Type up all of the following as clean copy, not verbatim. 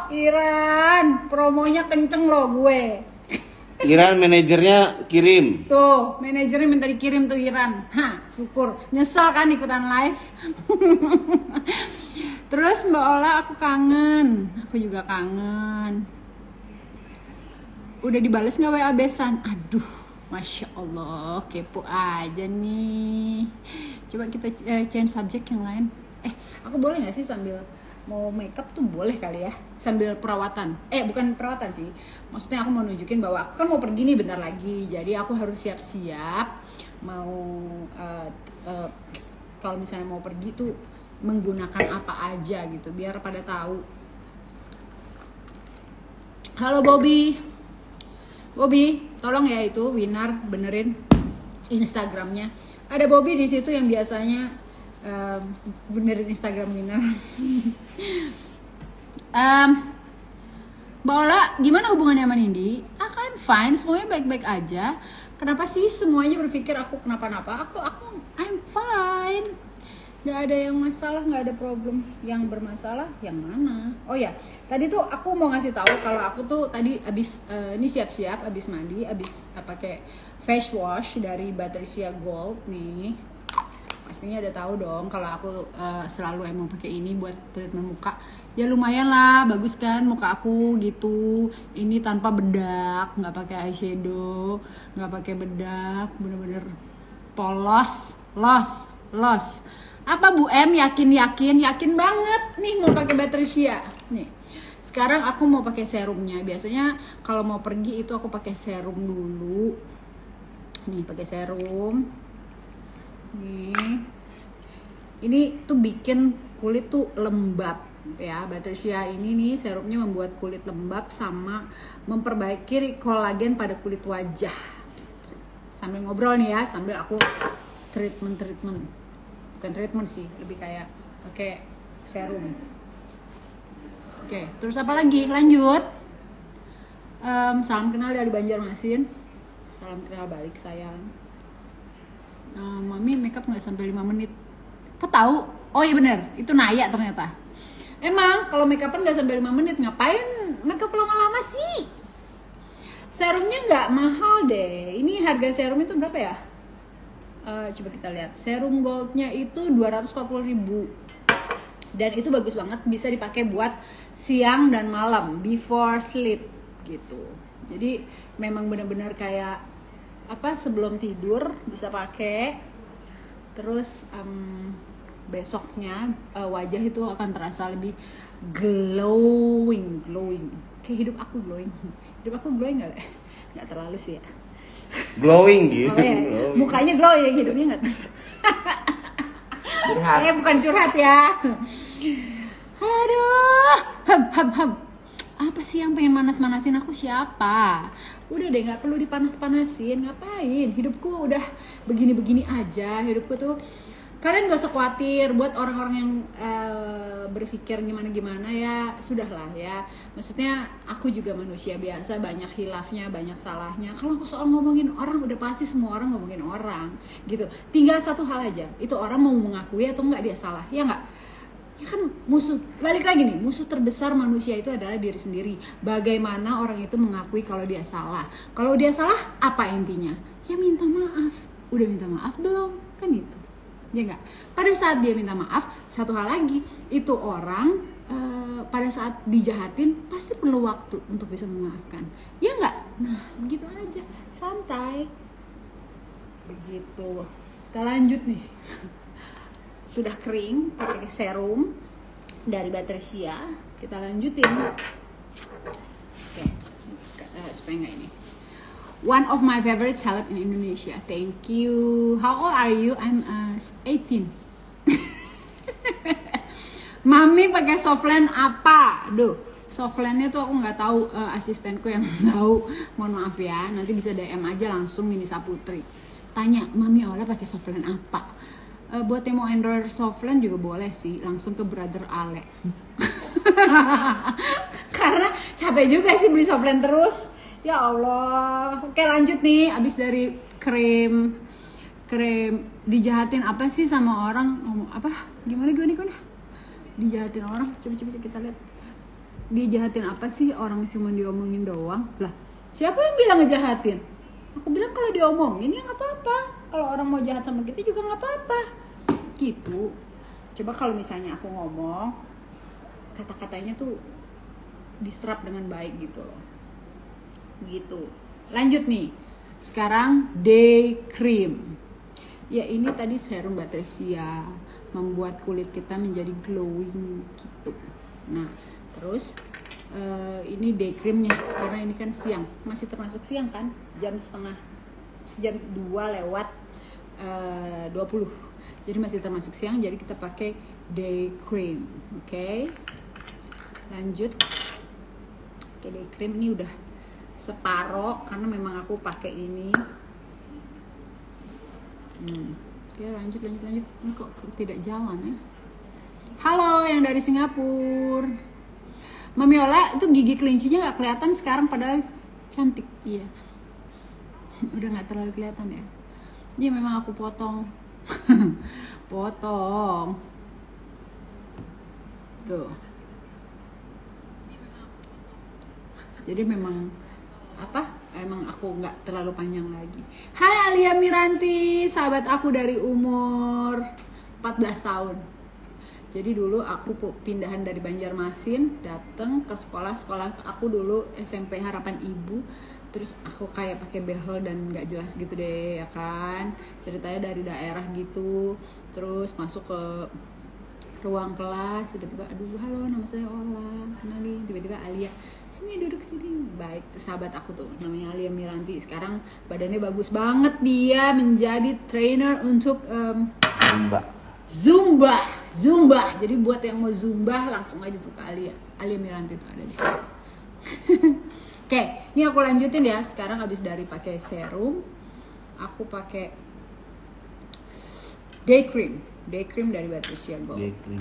Iran, promonya kenceng loh gue. Iran manajernya kirim. Tuh, manajernya minta dikirim tuh Iran. Hah, syukur. Nyesel kan ikutan live. Terus Mbak Ola, aku kangen. Aku juga kangen. Udah dibales nggak WA besan? Aduh, Masya Allah, kepo aja nih. Coba kita change subjek yang lain. Aku boleh nggak sih sambil mau makeup tuh boleh kali ya, sambil perawatan. Bukan perawatan sih, maksudnya aku mau nunjukin bahwa aku kan mau pergi nih bentar lagi, jadi aku harus siap-siap mau kalau misalnya mau pergi tuh menggunakan apa aja gitu biar pada tahu. Halo Bobby, tolong ya itu Winar benerin Instagramnya. Ada Bobby di situ yang biasanya benerin Instagram Winar. Mbak Ola, gimana hubungannya sama Nindi? I'm fine, semuanya baik-baik aja. Kenapa sih semuanya berpikir aku kenapa-napa? I'm fine. Gak ada yang masalah, gak ada problem. Yang bermasalah yang mana? Oh ya, tadi tuh aku mau ngasih tahu kalau aku tuh tadi abis ini siap-siap, abis mandi, abis pakai face wash dari Batteria Gold nih. Pastinya udah tahu dong kalau aku selalu emang pakai ini buat treatment muka. Ya lumayan lah, bagus kan muka aku gitu. Ini tanpa bedak, nggak pakai eyeshadow, nggak pakai bedak, bener-bener polos, los. Apa Bu M yakin banget nih mau pakai Batteria nih. Sekarang aku mau pakai serumnya. Biasanya kalau mau pergi itu aku pakai serum dulu. Nih pakai serum. Nih, ini tuh bikin kulit tuh lembab ya. Batteria ini nih serumnya membuat kulit lembab sama memperbaiki kolagen pada kulit wajah. Sambil ngobrol nih ya, sambil aku treatment, bukan treatment sih, lebih kayak pakai serum. Oke, terus apa lagi? Lanjut. Salam kenal dari Banjarmasin. Salam kenal balik sayang. Mami makeup nggak sampai 5 menit. Kau tahu? Oh iya bener, itu Naya ternyata. Emang kalau makeupan nggak sampai 5 menit, ngapain makeup lama-lama sih? Serumnya nggak mahal deh. Ini harga serum itu berapa ya? Coba kita lihat. Serum goldnya itu 240.000. Dan itu bagus banget, bisa dipakai buat siang dan malam, before sleep gitu. Jadi memang benar-benar kayak sebelum tidur bisa pakai. Terus besoknya wajah itu akan terasa lebih glowing. Kayak hidup aku glowing nggak? Nggak terlalu sih ya. Glowing gitu. Oh, ya. Mukanya glowing, hidupnya nggak. Curhat. Bukan curhat ya. Aduh, ham. Apa sih yang pengen manas-manasin aku siapa? Udah deh, nggak perlu dipanas-panasin. Ngapain? Hidupku udah begini-begini aja. Hidupku tuh, kalian gak usah khawatir. Buat orang-orang yang berpikir gimana-gimana ya, sudahlah ya. Maksudnya aku juga manusia biasa, banyak hilafnya, banyak salahnya. Kalau aku soal ngomongin orang, udah pasti semua orang ngomongin orang gitu. Tinggal satu hal aja, itu orang mau mengakui atau nggak dia salah, ya nggak? Ya kan musuh, balik lagi nih, musuh terbesar manusia itu adalah diri sendiri. Bagaimana orang itu mengakui kalau dia salah? Kalau dia salah, apa intinya? Ya minta maaf. Udah minta maaf belum? Kan itu. Ya enggak? Pada saat dia minta maaf, satu hal lagi, itu orang pada saat dijahatin pasti perlu waktu untuk bisa memaafkan. Ya enggak? Nah, begitu aja. Santai. Begitu. Kita lanjut nih. Sudah kering, pakai serum dari Batteria. Kita lanjutin. Oke, supaya nggak ini. One of my favorite celeb in Indonesia. Thank you. How old are you? I'm 18. Mami pakai softland apa? Duh, softlandnya tuh aku nggak tahu. Asistenku yang tahu. Mohon maaf ya. Nanti bisa DM aja langsung Mini Saputri. Tanya, Mami Ola pakai softland apa? Buat yang mau endorse softland juga boleh sih, langsung ke Brother Ale. Karena capek juga sih beli softland terus. Ya Allah. Oke, lanjut nih. Abis dari krem dijahatin apa sih sama orang? Ngomong apa? Gimana? Dijahatin orang. Coba kita lihat. Dia jahatin apa sih? Orang cuma diomongin doang. Lah, siapa yang bilang ngejahatin? Aku bilang kalau diomongin ya nggak apa-apa. Kalau orang mau jahat sama kita juga nggak apa-apa. Gitu. Coba kalau misalnya aku ngomong, kata-katanya tuh diserap dengan baik gitu loh. Gitu. Lanjut nih. Sekarang day cream. Ya ini tadi serum Batrcia, membuat kulit kita menjadi glowing gitu. Nah, terus ini day creamnya, karena ini kan siang, masih termasuk siang kan, jam 2 lewat 20. Jadi masih termasuk siang, jadi kita pakai day cream. Oke. Lanjut. Oke, day cream ini udah separoh karena memang aku pakai ini. Oke, lanjut. Ini kok tidak jalan ya? Halo yang dari Singapura. Mami Ola itu gigi kelincinya nggak kelihatan sekarang padahal cantik. Iya. Udah nggak terlalu kelihatan ya. Jadi memang aku potong. Potong. Tuh. Jadi memang emang aku nggak terlalu panjang lagi. Hai Alia Miranti, sahabat aku dari umur 14 tahun. Jadi dulu aku pindahan dari Banjarmasin, datang ke sekolah aku dulu SMP Harapan Ibu. Terus aku kayak pakai behel dan nggak jelas gitu deh, ya kan. Ceritanya dari daerah gitu. Terus masuk ke ruang kelas, tiba-tiba aduh halo nama saya Ola, kenalin, tiba-tiba Alia sini duduk sini. Baik, tuh sahabat aku tuh namanya Alia Miranti. Sekarang badannya bagus banget, dia menjadi trainer untuk Zumba. Jadi buat yang mau Zumba langsung aja tuh ke Alia Miranti tuh ada di sini. Oke, ini aku lanjutin ya. Sekarang habis dari pakai serum, aku pakai day cream dari Batrcia Gold.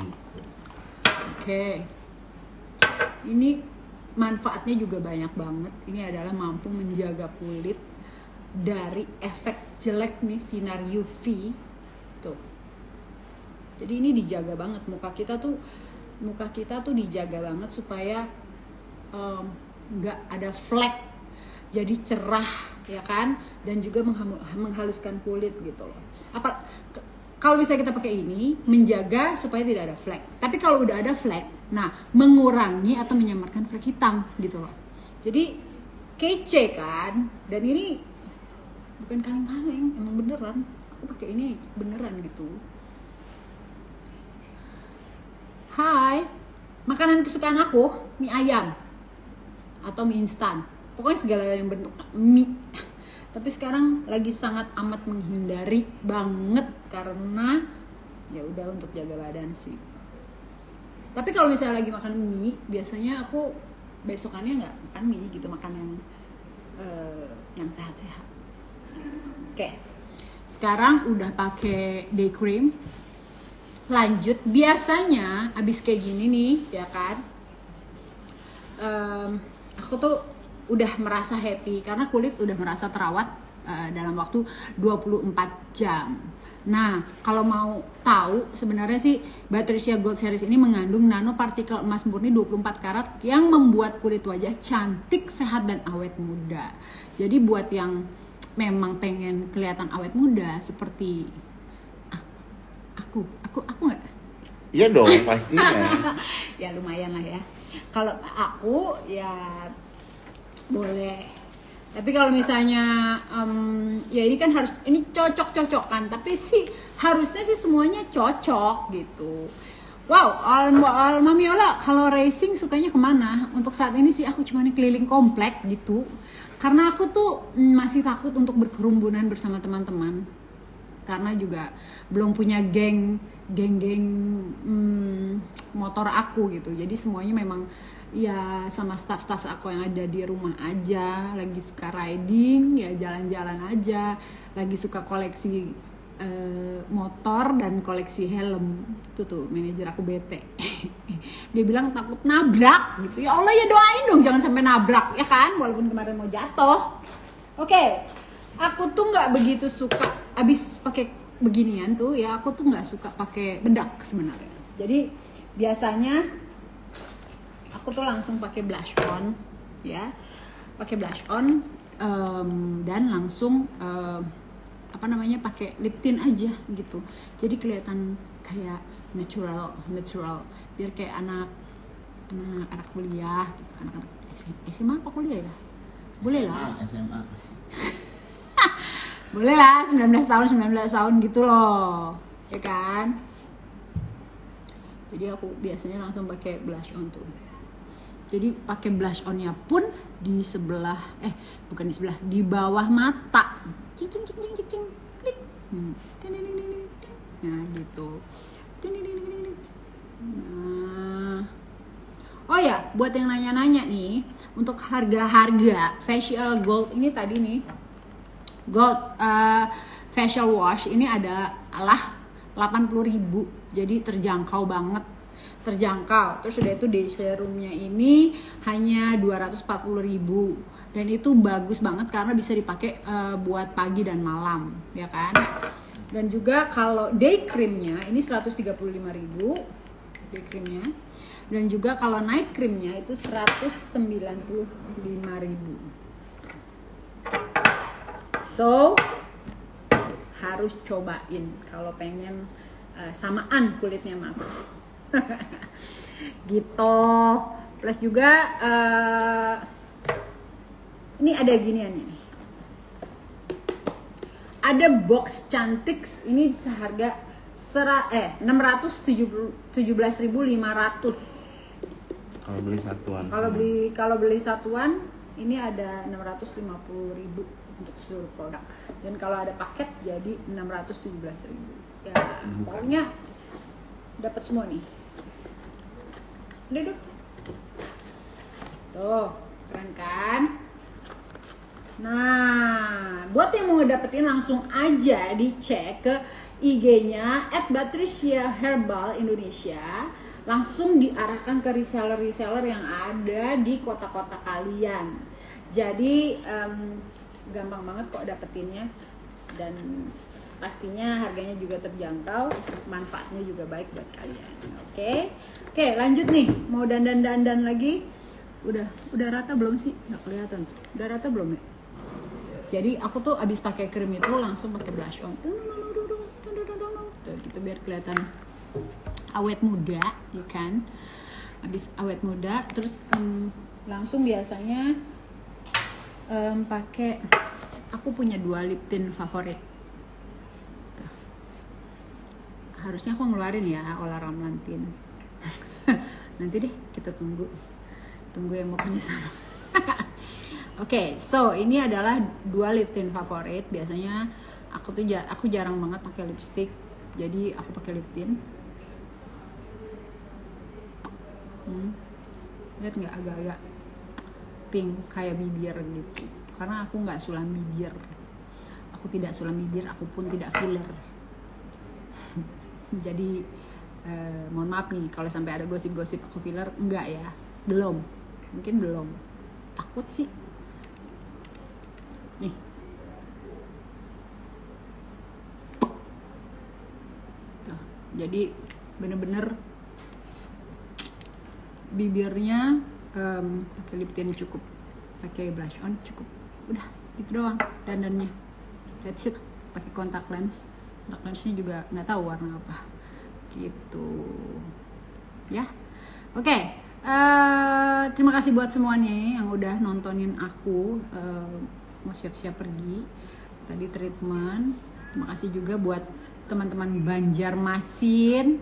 Oke. Ini manfaatnya juga banyak banget. Ini adalah mampu menjaga kulit dari efek jelek nih sinar UV tuh. Jadi ini dijaga banget, muka kita tuh dijaga banget supaya nggak ada flek, jadi cerah ya kan, dan juga menghaluskan kulit gitu loh. Kalau misalnya kita pakai ini menjaga supaya tidak ada flek. Tapi kalau udah ada flek, nah mengurangi atau menyamarkan flek hitam gitu loh. Jadi kece kan, dan ini bukan kaleng-kaleng, emang beneran. Aku pakai ini beneran gitu. Hai, makanan kesukaan aku mie ayam atau mie instan, pokoknya segala yang bentuk mie. Tapi sekarang lagi sangat amat menghindari banget karena ya udah untuk jaga badan sih. Tapi kalau misalnya lagi makan mie, biasanya aku besokannya nggak makan mie gitu, makan yang sehat-sehat. Oke, sekarang udah pakai day cream. Lanjut, biasanya abis kayak gini nih ya kan, aku tuh udah merasa happy karena kulit udah merasa terawat dalam waktu 24 jam. Nah, kalau mau tahu sebenarnya sih Batrcia Gold Series ini mengandung nanopartikel emas murni 24 karat yang membuat kulit wajah cantik, sehat dan awet muda. Jadi buat yang memang pengen kelihatan awet muda seperti aku nggak? Iya dong, pastinya. Ya lumayan lah ya. Kalau aku ya boleh. Tapi kalau misalnya ya ini kan harus, ini cocok-cocokan, tapi sih harusnya sih semuanya cocok gitu. Wow, Mami Ola kalau racing sukanya kemana? Untuk saat ini sih aku cuma keliling komplek gitu. Karena aku tuh masih takut untuk berkerumbunan bersama teman-teman. Karena juga belum punya geng motor aku gitu. Jadi semuanya memang ya sama staff aku yang ada di rumah aja. Lagi suka riding ya jalan-jalan aja. Lagi suka koleksi motor dan koleksi helm. Tuh manajer aku bete. Dia bilang takut nabrak gitu. Ya Allah ya doain dong jangan sampai nabrak ya kan, walaupun kemarin mau jatuh. Oke. Aku tuh nggak begitu suka abis pakai beginian tuh ya, aku tuh nggak suka pakai bedak sebenarnya. Jadi biasanya aku aku tuh langsung pakai blush on, ya, pakai blush on dan langsung pakai lip tint aja gitu. Jadi kelihatan kayak natural, biar kayak anak kuliah gitu, anak-anak SMA apa kuliah ya? Boleh lah. SMA. Boleh lah, 19 tahun gitu loh, ya kan? Jadi aku biasanya langsung pakai blush on tuh. Jadi pakai blush onnya pun di sebelah, di bawah mata. Cing. Nah gitu. Nah. Oh ya, buat yang nanya-nanya nih, untuk harga facial gold ini tadi nih, gold facial wash ini adalah 80.000, jadi terjangkau banget, terus udah itu day serumnya ini hanya 240.000 dan itu bagus banget karena bisa dipakai buat pagi dan malam, ya kan. Dan juga kalau day creamnya ini 135.000 day creamnya, dan juga kalau night creamnya itu 195.000. So harus cobain kalau pengen samaan kulitnya sama aku. Gitu. Plus juga ini ada giniannya nih. Ada box cantik ini seharga 617.500. Kalau beli satuan. Kalau beli satuan ini ada 650.000 untuk seluruh produk. Dan kalau ada paket jadi 617.000. Ya, pokoknya dapat semua nih. Udah. Tuh, keren kan? Nah, buat yang mau dapetin langsung aja dicek ke IG-nya @Batricia_Herbal Indonesia. Langsung diarahkan ke reseller yang ada di kota-kota kalian. Jadi gampang banget kok dapetinnya, dan pastinya harganya juga terjangkau, manfaatnya juga baik buat kalian. Oke, lanjut nih, mau dandan lagi. Udah rata belum sih? Nggak kelihatan. Udah rata belum ya? Jadi aku tuh abis pakai krim itu langsung pakai blush on. Tuh gitu biar kelihatan awet muda, ya kan? Abis awet muda, terus langsung biasanya pakai, aku punya 2 lip tint favorit. Tuh. Harusnya aku ngeluarin ya Ola Ramlan tint. Nanti deh kita tunggu yang mau punya sama. Oke, so ini adalah 2 lip tint favorit. Biasanya aku jarang banget pakai lipstick, jadi aku pakai lip tint. Lihat nggak, agak-agak pink kayak bibir gitu. Karena aku nggak sulam bibir. Aku tidak sulam bibir, aku pun tidak filler. Jadi mohon maaf nih kalau sampai ada gosip-gosip aku filler, enggak ya, mungkin belum. Takut sih. Nih. Tuh, jadi bener-bener bibirnya pakai lip tint cukup, pakai blush on cukup, udah gitu doang dandannya. That's it. Pakai kontak lensnya juga nggak tahu warna apa gitu ya. Oke. Terima kasih buat semuanya yang udah nontonin aku mau siap-siap pergi tadi treatment. Terima kasih juga buat teman-teman Banjarmasin.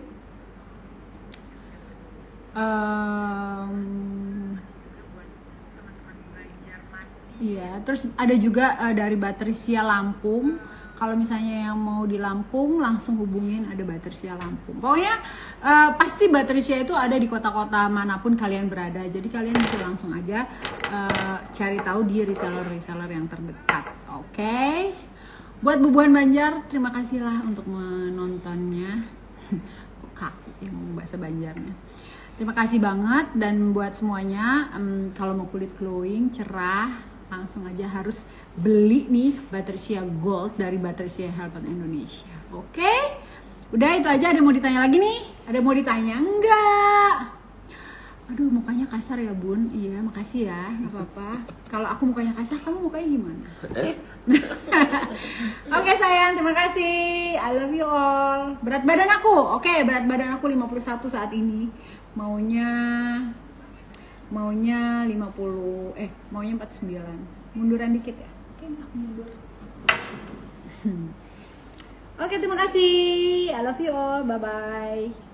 Iya, terus ada juga dari Batricia Lampung. Kalau misalnya yang mau di Lampung langsung hubungin, ada Batricia Lampung. Pokoknya pasti Batricia itu ada di kota-kota manapun kalian berada. Jadi kalian bisa langsung aja cari tahu di reseller yang terdekat. Oke. Buat Bubuhan Banjar, terima kasih lah untuk menontonnya. Kok kaku yang bahasa Banjarnya. Terima kasih banget, dan buat semuanya kalau mau kulit glowing, cerah, langsung aja harus beli nih Batricia Gold dari Batricia Herbal Indonesia. Oke? Udah itu aja. Ada mau ditanya lagi nih? Ada mau ditanya? Enggak. Aduh, mukanya kasar ya bun. Iya, makasih ya, nggak apa-apa. Kalau aku mukanya kasar, kamu mukanya gimana? Oke sayang, terima kasih. I love you all. Berat badan aku, oke, berat badan aku 51 saat ini. Maunya 50, maunya 49. Munduran dikit ya. Oke, aku mundur. Oke, terima kasih. I love you all. Bye bye.